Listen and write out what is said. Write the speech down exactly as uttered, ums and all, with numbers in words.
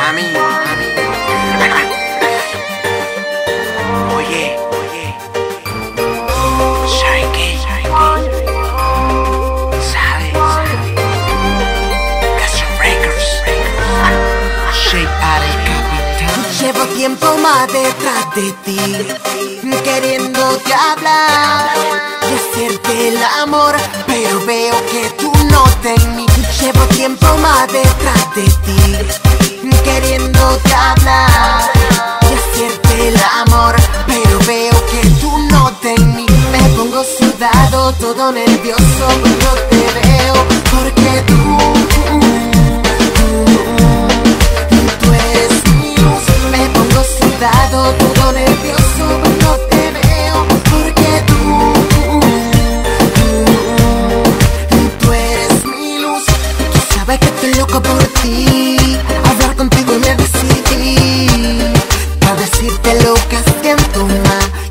mami, mami. Oye, oye. Sharky, Sharky. Sabe, sabe. Castro Records. Shake out el capitán. Llevo tiempo más detrás de ti, queriéndote hablar y hacerte el amor, pero veo que tú no te en mí. Llevo tiempo más detrás de ti, queriéndote hablar y hacerte el amor, pero veo que tú no te en mí. Me pongo sudado, todo nervioso cuando te veo, porque tú, tú eres mi luz. Me pongo sudado, todo nervioso cuando te veo, porque tú, tú eres mi luz. Tú sabes que estoy loco por ti, hablar contigo me decidí, para decirte lo que siento más.